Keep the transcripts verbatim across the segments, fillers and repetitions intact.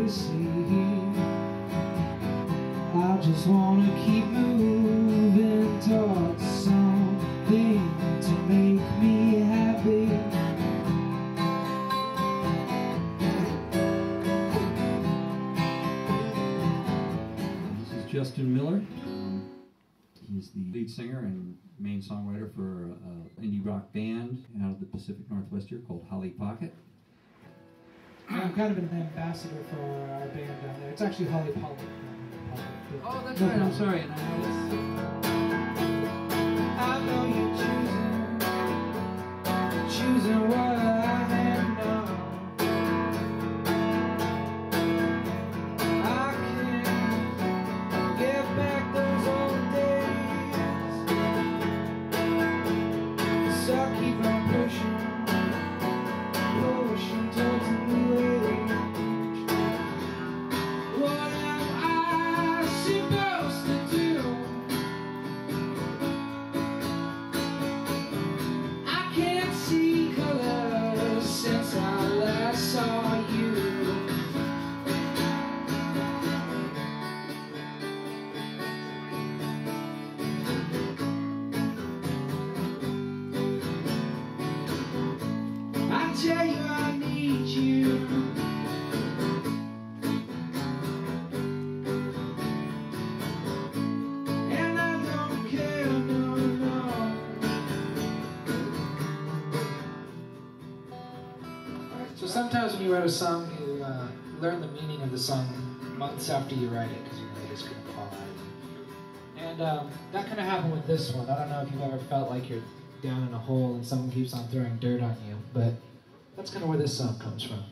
to see. I just wanna keep moving towards something to make me happy. This is Justin Miller. He's the lead singer and main songwriter for an indie rock band out of the Pacific Northwest here called HolliePollock. I'm kind of an ambassador for our band down there. It's actually HolliePollock. Oh, that's no right. I'm sorry. And I know it's... I know you're choosing, choosing what I am now. I can't get back those old days, so I keep on pushing, pushing towards a new age. What am I supposed to do? I can't see colors since I last saw you. I tell you I need you. And I don't care, no, no. So sometimes when you write a song, you uh, learn the meaning of the song months after you write it, because you know it's going to fall out of you. And um, that kind of happened with this one. I don't know if you've ever felt like you're down in a hole and someone keeps on throwing dirt on you, but that's kind of where this song comes from.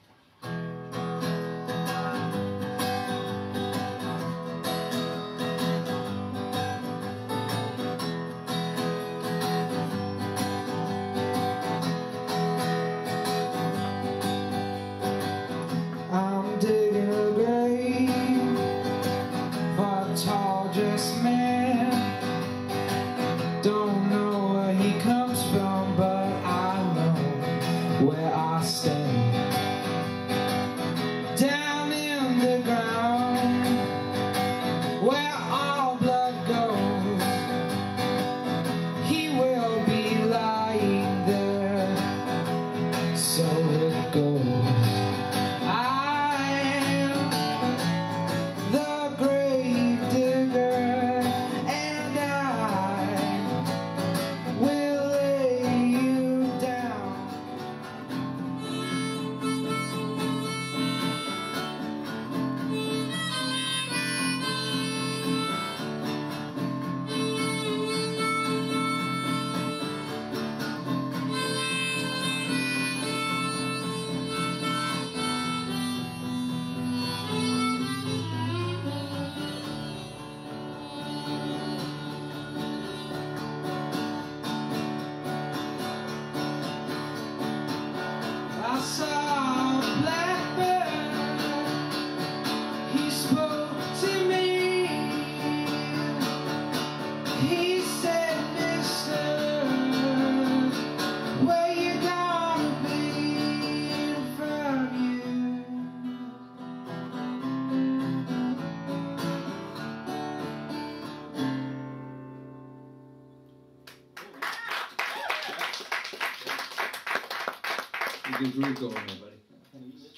I'm digging a grave for a tall dressed man. Don't know where he comes from, but I know where I stand. Down in the ground, where all blood goes, he will be lying there. So it goes. I am the grave digger, and I will lay you down. I saw a blackbird, he spoke to me. He said, mister, where you gonna be from you? You can groove going there, buddy.